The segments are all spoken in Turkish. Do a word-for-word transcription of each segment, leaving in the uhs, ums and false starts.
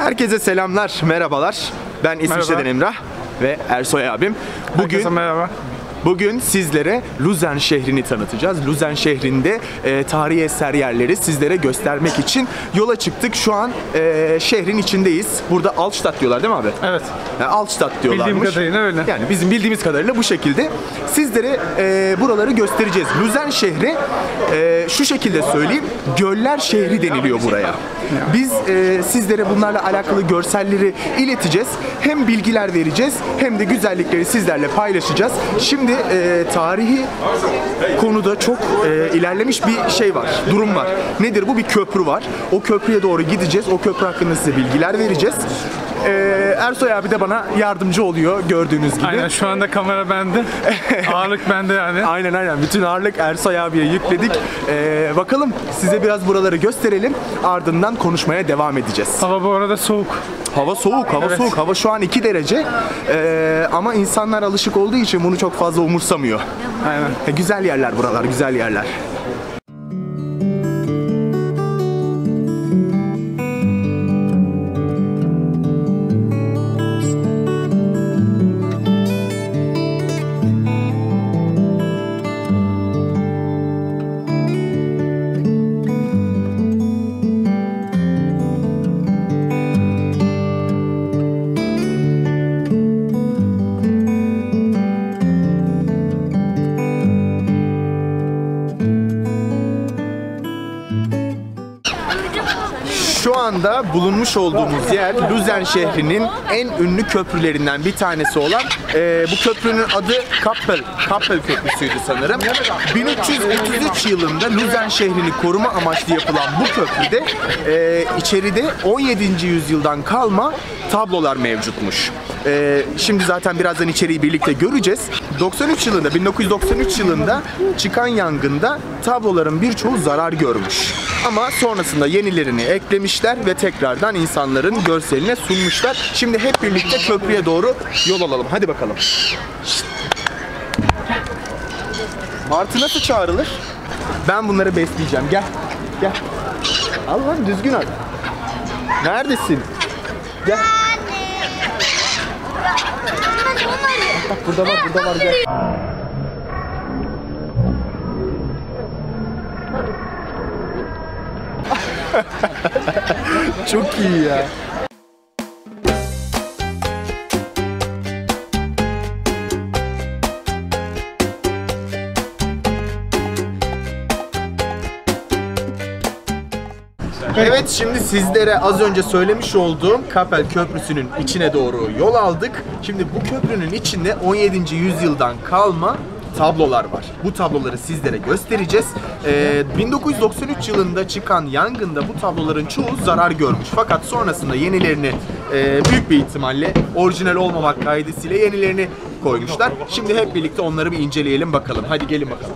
Herkese selamlar, merhabalar. Ben İsviçre'den Emrah ve Ersoy abim. Bugün Herkese merhaba. Bugün sizlere Luzern şehrini tanıtacağız. Luzern şehrinde e, tarihi eser yerleri sizlere göstermek için yola çıktık. Şu an e, şehrin içindeyiz. Burada Altstadt diyorlar değil mi abi? Evet. Yani Altstadt diyorlarmış. Bildiğim kadarıyla öyle. Yani bizim bildiğimiz kadarıyla bu şekilde. Sizlere e, buraları göstereceğiz. Luzern şehri e, şu şekilde söyleyeyim. Göller şehri deniliyor buraya. Biz e, sizlere bunlarla alakalı görselleri ileteceğiz. Hem bilgiler vereceğiz hem de güzellikleri sizlerle paylaşacağız. Şimdi e, tarihi konuda çok e, ilerlemiş bir şey var, durum var. Nedir bu? Bir köprü var. O köprüye doğru gideceğiz. O köprü hakkında size bilgiler vereceğiz. Ee, Ersoy abi de bana yardımcı oluyor gördüğünüz gibi. Aynen, şu anda kamera bende. Ağırlık bende yani. Aynen aynen. Bütün ağırlık Ersoy abiye yükledik. Ee, bakalım size biraz buraları gösterelim. Ardından konuşmaya devam edeceğiz. Hava bu arada soğuk. Hava soğuk, hava Evet. soğuk. Hava şu an iki derece. Ee, ama insanlar alışık olduğu için bunu çok fazla umursamıyor. Aynen. E, güzel yerler buralar, güzel yerler. Şu anda bulunmuş olduğumuz yer Luzern şehrinin en ünlü köprülerinden bir tanesi olan e, bu köprünün adı Kappel, Kappel Köprüsü'ydü sanırım. bin üç yüz otuz üç yılında Luzern şehrini koruma amaçlı yapılan bu köprüde e, içeride on yedinci yüzyıldan kalma tablolar mevcutmuş. E, şimdi zaten birazdan içeriği birlikte göreceğiz. doksan üç yılında, bin dokuz yüz doksan üç yılında çıkan yangında tabloların birçoğu zarar görmüş. Ama sonrasında yenilerini eklemişler ve tekrardan insanların görseline sunmuşlar. Şimdi hep birlikte köprüye doğru yol alalım. Hadi bakalım. Martı nasıl çağrılır? Ben bunları besleyeceğim. Gel. Gel. Al lan, düzgün al. Neredesin? Gel. Bak burada var, burada var. Gel. Çok iyi ya. Evet, şimdi sizlere az önce söylemiş olduğum Kappel Köprüsü'nün içine doğru yol aldık. Şimdi bu köprünün içinde on yedinci yüzyıldan kalma tablolar var. Bu tabloları sizlere göstereceğiz. Ee, bin dokuz yüz doksan üç yılında çıkan yangında bu tabloların çoğu zarar görmüş. Fakat sonrasında yenilerini e, büyük bir ihtimalle orijinal olmamak kaydıyla yenilerini koymuşlar. Şimdi hep birlikte onları bir inceleyelim bakalım. Hadi gelin bakalım.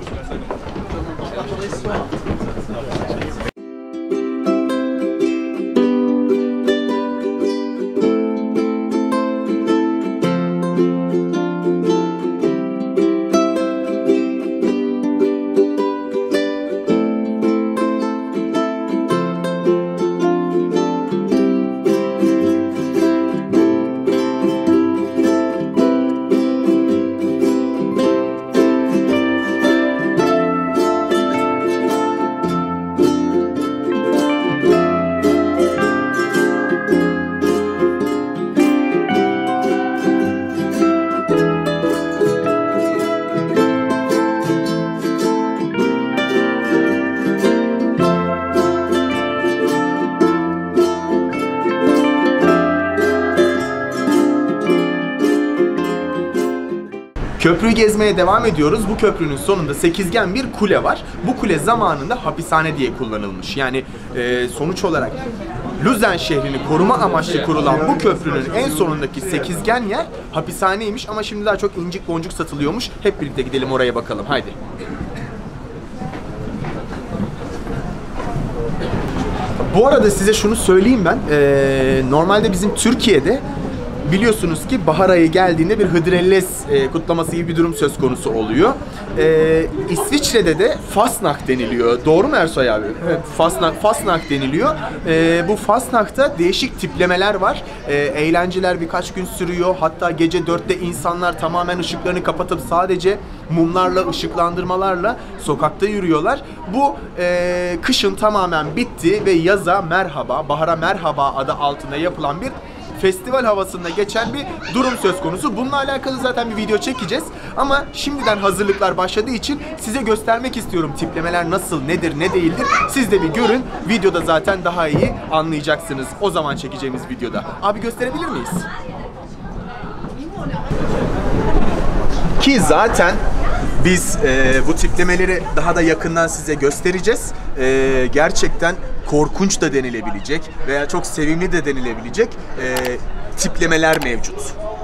Köprüyü gezmeye devam ediyoruz. Bu köprünün sonunda sekizgen bir kule var. Bu kule zamanında hapishane diye kullanılmış. Yani e, sonuç olarak Luzern şehrini koruma amaçlı kurulan bu köprünün en sonundaki sekizgen yer hapishaneymiş ama şimdi daha çok incik boncuk satılıyormuş. Hep birlikte gidelim oraya bakalım. Haydi. Bu arada size şunu söyleyeyim ben. Ee, normalde bizim Türkiye'de biliyorsunuz ki bahar ayı geldiğinde bir Hıdrellez e, kutlaması gibi bir durum söz konusu oluyor. E, İsviçre'de de Fastnacht deniliyor. Doğru mu Ersoy abi? Evet. Fastnacht, Fastnacht deniliyor. E, bu Fastnacht'ta değişik tiplemeler var. E, eğlenceler birkaç gün sürüyor. Hatta gece dörtte insanlar tamamen ışıklarını kapatıp sadece mumlarla, ışıklandırmalarla sokakta yürüyorlar. Bu e, kışın tamamen bitti ve yaza merhaba, bahara merhaba adı altında yapılan bir festival havasında geçen bir durum söz konusu. Bununla alakalı zaten bir video çekeceğiz. Ama şimdiden hazırlıklar başladığı için size göstermek istiyorum tiplemeler nasıl, nedir, ne değildir. Siz de bir görün. Videoda zaten daha iyi anlayacaksınız. O zaman çekeceğimiz videoda. Abi gösterebilir miyiz? Ki zaten biz e, bu tiplemeleri daha da yakından size göstereceğiz. E, gerçekten korkunç da denilebilecek veya çok sevimli de denilebilecek e, tiplemeler mevcut.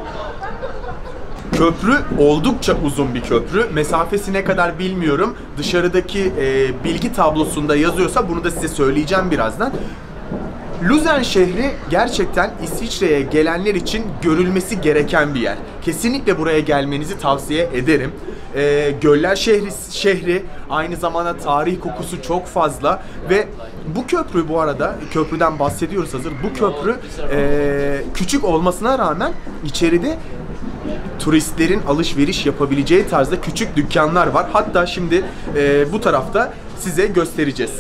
Köprü oldukça uzun bir köprü. Mesafesi ne kadar bilmiyorum. Dışarıdaki e, bilgi tablosunda yazıyorsa bunu da size söyleyeceğim birazdan. Luzern şehri gerçekten İsviçre'ye gelenler için görülmesi gereken bir yer. Kesinlikle buraya gelmenizi tavsiye ederim. Ee, Göller şehri, şehri aynı zamanda tarih kokusu çok fazla ve bu köprü, bu arada köprüden bahsediyoruz hazır. Bu köprü e, küçük olmasına rağmen içeride turistlerin alışveriş yapabileceği tarzda küçük dükkanlar var. Hatta şimdi e, bu tarafta size göstereceğiz.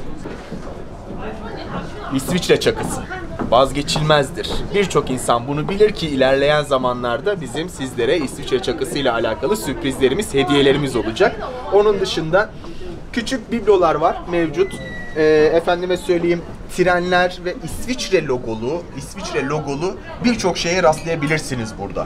İsviçre çakısı vazgeçilmezdir. Birçok insan bunu bilir ki ilerleyen zamanlarda bizim sizlere İsviçre çakısı ile alakalı sürprizlerimiz, hediyelerimiz olacak. Onun dışında küçük biblolar var mevcut. E, efendime söyleyeyim, trenler ve İsviçre logolu, İsviçre logolu birçok şeye rastlayabilirsiniz burada.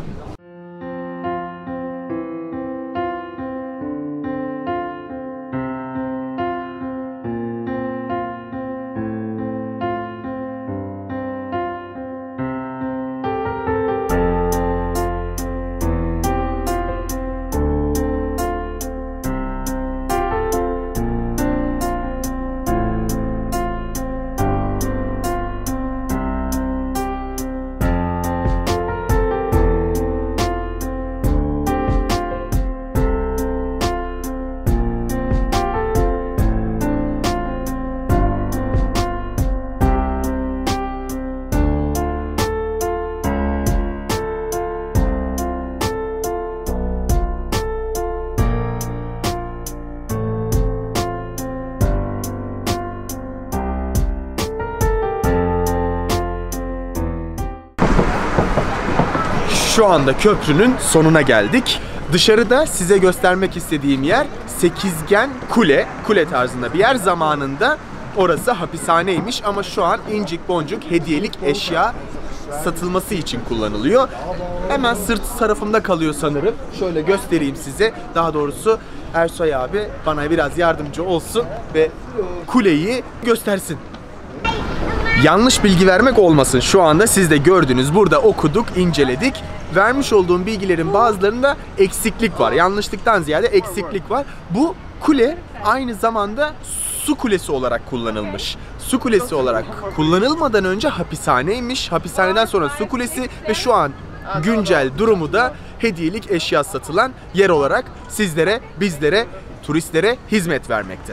Şu anda köprünün sonuna geldik. Dışarıda size göstermek istediğim yer sekizgen kule. Kule tarzında bir yer. Zamanında orası hapishaneymiş ama şu an incik boncuk hediyelik eşya satılması için kullanılıyor. Hemen sırt tarafımda kalıyor sanırım. Şöyle göstereyim size. Daha doğrusu Ersoy abi bana biraz yardımcı olsun ve kuleyi göstersin. Yanlış bilgi vermek olmasın. Şu anda siz de gördünüz. Burada okuduk, inceledik. Vermiş olduğum bilgilerin bazılarında eksiklik var. Yanlışlıktan ziyade eksiklik var. Bu kule aynı zamanda su kulesi olarak kullanılmış. Su kulesi olarak kullanılmadan önce hapishaneymiş. Hapishaneden sonra su kulesi ve şu an güncel durumu da hediyelik eşya satılan yer olarak sizlere, bizlere, turistlere hizmet vermekte.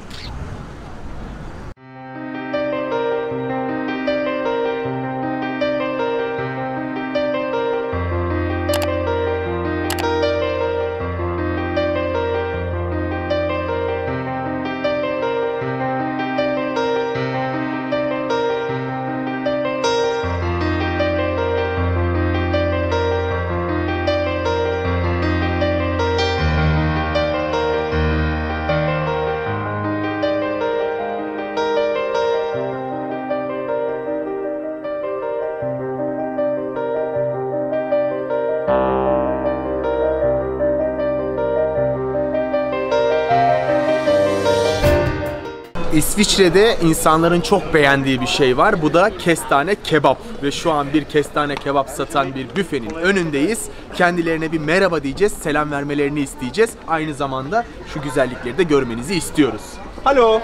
İsviçre'de insanların çok beğendiği bir şey var. Bu da kestane kebap. Ve şu an bir kestane kebap satan bir büfenin önündeyiz. Kendilerine bir merhaba diyeceğiz, selam vermelerini isteyeceğiz. Aynı zamanda şu güzellikleri de görmenizi istiyoruz. Hallo.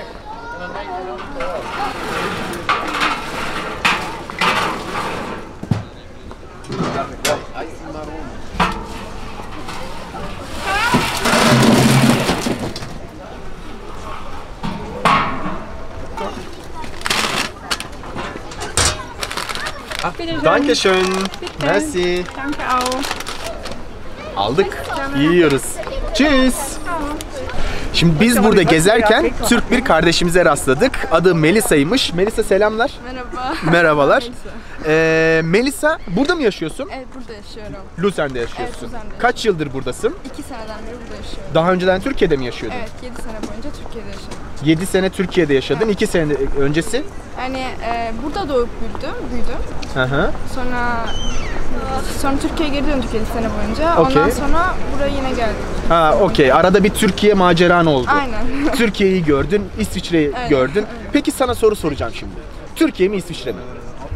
Dankeschön. Merci. Danke auch. Aldık. Yiyoruz. Tschüss. Şimdi biz burada gezerken Türk bir kardeşimize rastladık. Adı Melisa'ymış. Melisa selamlar. Merhaba. Merhabalar. Melisa. Ee, Melisa burada mı yaşıyorsun? Evet, burada yaşıyorum. Luzern'de yaşıyorsun. Evet, Luzern'de Kaç yıldır buradasın? İki seneden beri burada yaşıyorum. Daha önceden Türkiye'de mi yaşıyordun? Evet, yedi sene boyunca Türkiye'de yaşadım. yedi sene Türkiye'de yaşadın. Evet. iki sene öncesi? Yani e, burada doğup büyüdüm, büyüdüm. Hı hı. Sonra sonra Türkiye'ye geri döndük yedi sene boyunca. Okey. Ondan sonra buraya yine geldim. Ha, okey. Arada bir Türkiye maceran oldu. Aynen. Türkiye'yi gördün, İsviçre'yi Evet, gördün. evet. Peki sana soru soracağım şimdi. Türkiye mi, İsviçre mi?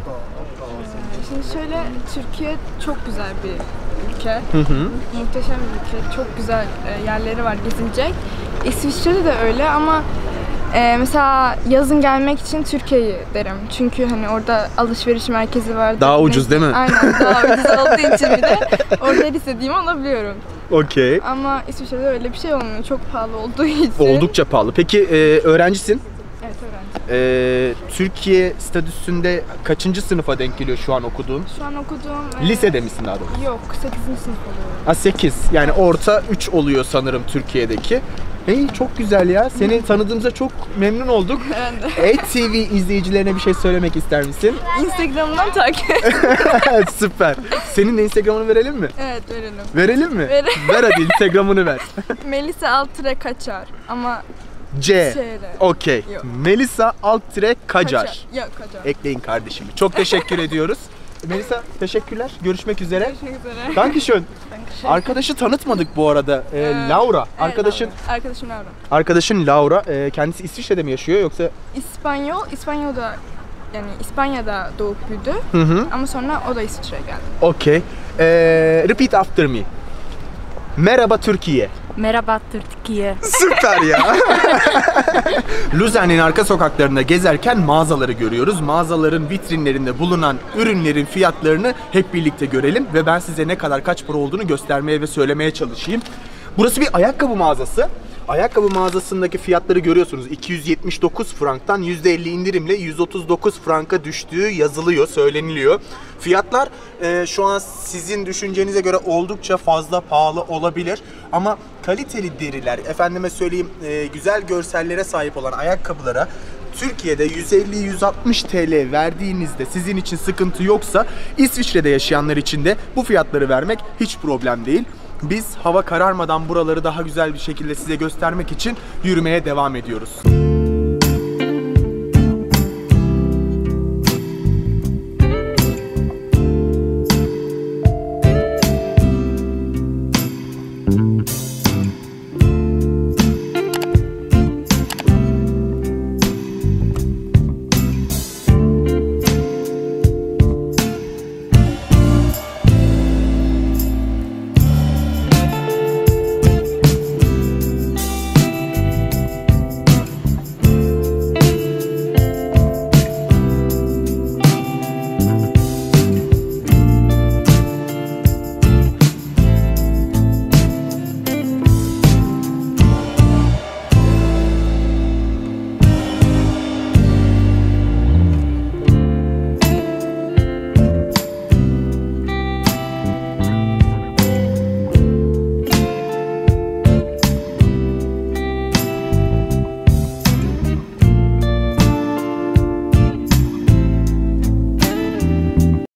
Şimdi şöyle, Türkiye çok güzel bir ülke. Hı hı. Muhteşem bir ülke. Çok güzel e, yerleri var gezilecek. İsviçre'de de öyle ama e, mesela yazın gelmek için Türkiye'yi derim. Çünkü hani orada alışveriş merkezi var. Daha ucuz değil mi? Aynen, daha ucuz olduğu için bir de orada her istediğimi alabiliyorum. Okey. Ama İsviçre'de öyle bir şey olmuyor. Çok pahalı olduğu için. Oldukça pahalı. Peki e, öğrencisin. Evet, öğrenci. E, Türkiye statüsünde kaçıncı sınıfa denk geliyor şu an okuduğun? Şu an okuduğum... e, Lisede misin daha doğrusu? Yok, sekizinci sınıf oluyorum. Ha, sekiz. Yani orta üç oluyor sanırım Türkiye'deki. Hey, çok güzel ya. Seni tanıdığımıza çok memnun olduk. Ben de. E T V izleyicilerine bir şey söylemek ister misin? Instagram'dan takip et. Süper. Senin de Instagram'ını verelim mi? Evet, verelim. Verelim mi? Verelim. Ver hadi Instagram'ını ver. Melisa Altıre Kaçar ama C. Şeyle. Okey. Yok. Melisa alt tire Kacar. Yok, Kaçar. Ekleyin kardeşimi. Çok teşekkür ediyoruz. Melisa teşekkürler. Görüşmek üzere. Görüşmek üzere. Dankeschön. Dankeschön. Arkadaşı tanıtmadık bu arada. Ee, Ee, Laura. Evet, Arkadaşın Laura. Arkadaşım Laura. arkadaşın Laura. Ee, kendisi İsviçre'de mi yaşıyor yoksa? İspanyol, İspanyol'da yani İspanya'da doğup büyüdü Hı hı. ama sonra o da İsviçre'ye geldi. Okey. Ee, repeat after me. Merhaba Türkiye. Merhaba Türkiye. Süper ya. Luzern'in arka sokaklarında gezerken mağazaları görüyoruz. Mağazaların vitrinlerinde bulunan ürünlerin fiyatlarını hep birlikte görelim ve ben size ne kadar kaç para olduğunu göstermeye ve söylemeye çalışayım. Burası bir ayakkabı mağazası. Ayakkabı mağazasındaki fiyatları görüyorsunuz. iki yüz yetmiş dokuz franktan yüzde elli indirimle yüz otuz dokuz franka düştüğü yazılıyor, söyleniliyor. Fiyatlar e, şu an sizin düşüncenize göre oldukça fazla pahalı olabilir. Ama kaliteli deriler, efendime söyleyeyim e, güzel görsellere sahip olan ayakkabılara Türkiye'de yüz elli yüz altmış T L verdiğinizde sizin için sıkıntı yoksa İsviçre'de yaşayanlar için de bu fiyatları vermek hiç problem değil. Biz hava kararmadan buraları daha güzel bir şekilde size göstermek için yürümeye devam ediyoruz.